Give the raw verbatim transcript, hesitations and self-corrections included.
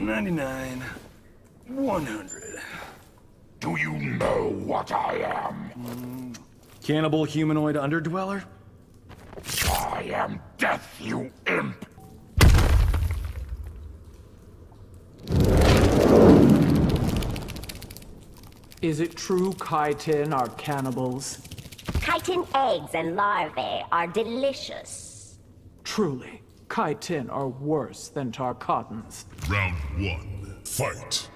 ninety-nine, one hundred. Do you know what I am? Cannibal humanoid underdweller? I am death, you imp! Is it true Kytinn are cannibals? Kytinn eggs and larvae are delicious. Truly, Kytinn are worse than Tarkatans. Round one, fight!